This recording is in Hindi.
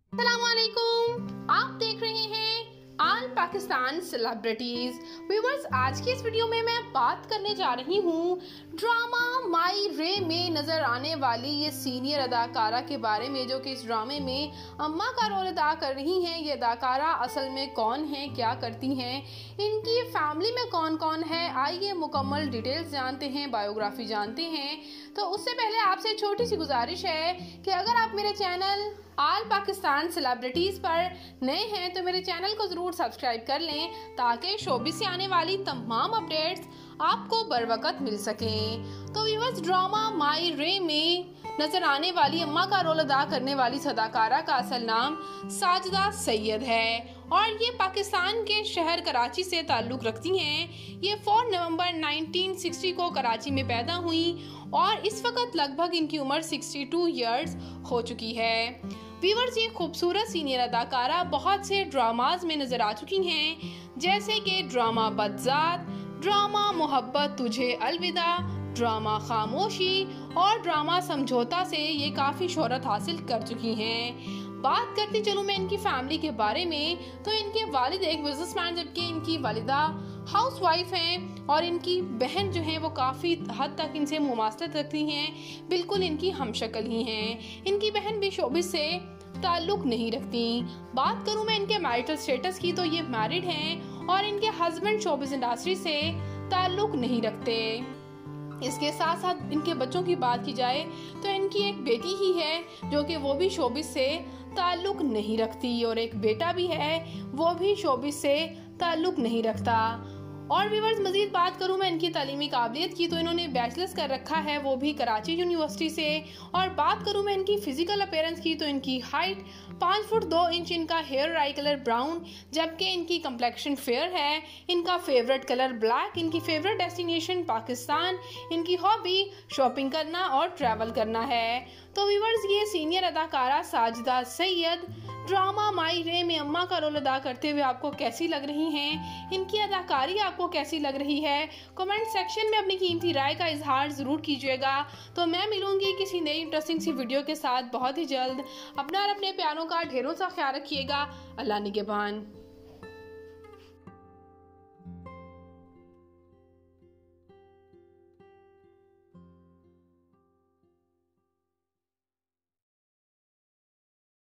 अस्सलामुअलैकुम, आप देख रहे हैं आल पाकिस्तान सेलिब्रिटीज। व्यूअर्स, आज की इस वीडियो में मैं बात करने जा रही हूँ ड्रामा माई रे में नजर आने वाली ये सीनियर अदाकारा के बारे में, जो कि इस ड्रामे में अम्मा का रोल अदा कर रही हैं। ये अदाकारा असल में कौन है, क्या करती हैं, इनकी फैमिली में कौन कौन है, आइए मुकम्मल डिटेल्स जानते हैं, बायोग्राफी जानते हैं। तो उससे पहले आपसे छोटी सी गुजारिश है कि अगर आप मेरे चैनल आल पाकिस्तान सेलिब्रिटीज पर नए हैं तो मेरे चैनल को जरूर सब्सक्राइब कर लें, ताकि शोबिस से आने वाली तमाम अपडेट्स आपको बर वक्त मिल सकें। तो व्यूअर्स, ड्रामा माई रे में नजर आने वाली अम्मा का रोल अदा करने वाली अदाकारा का असल नाम साजिदा सैयद है और ये पाकिस्तान के शहर कराची से ताल्लुक़ रखती हैं। ये 4 नवंबर 1960 को कराची में पैदा हुई और इस वक्त लगभग इनकी उम्र 62 इयर्स हो चुकी है। व्यूअर्स, ये खूबसूरत सीनियर अदाकारा बहुत से ड्रामाज में नजर आ चुकी हैं, जैसे कि ड्रामा बदजात, ड्रामा मोहब्बत तुझे अलविदा, ड्रामा खामोशी और ड्रामा समझौता से ये काफ़ी शोहरत हासिल कर चुकी हैं। बात करती चलूँ मैं इनकी फैमिली के बारे में, तो इनके वालिद एक बिजनेसमैन जबकि इनकी वालिदा हाउसवाइफ हैं और इनकी बहन जो है वो काफ़ी हद तक इनसे मुमासलत रखती हैं, बिल्कुल इनकी हमशक्ल ही हैं। इनकी बहन भी शोबिस से ताल्लुक़ नहीं रखती। बात करूँ मैं इनके मैरिटल स्टेटस की, तो ये मैरिड हैं और इनके हस्बैंड शोबिस इंडस्ट्री से ताल्लुक़ नहीं रखते। इसके साथ साथ इनके बच्चों की बात की जाए तो इनकी एक बेटी ही है जो कि वो भी शोबिस से ताल्लुक़ नहीं रखती और एक बेटा भी है, वो भी शोबिस से ताल्लुक़ नहीं रखता। और व्यूअर्स, मज़ीद बात करूँ मैं इनकी तालीमी काबिलियत की, तो इन्होंने बैचलर्स कर रखा है, वो भी कराची यूनिवर्सिटी से। और बात करूँ मैं इनकी फ़िज़िकल अपीयरेंस की, तो इनकी हाइट 5 फुट 2 इंच, इनका हेयर आई कलर ब्राउन, जबकि इनकी कम्प्लेक्शन फेयर है, इनका फेवरेट कलर ब्लैक, इनकी फेवरेट डेस्टिनेशन पाकिस्तान, इनकी हॉबी शॉपिंग करना और ट्रैवल करना है। तो व्यूअर्स, ये सीनियर अदाकारा साजिदा सैयद ड्रामा माई रे में अम्मा का रोल अदा करते हुए आपको कैसी लग रही हैं, इनकी अदाकारी आपको कैसी लग रही है, कमेंट सेक्शन में अपनी कीमती राय का इजहार ज़रूर कीजिएगा। तो मैं मिलूंगी किसी नई इंटरेस्टिंग सी वीडियो के साथ बहुत ही जल्द। अपना और अपने प्यारों का ढेरों सा ख्याल रखिएगा। अल्लाह निगहबान।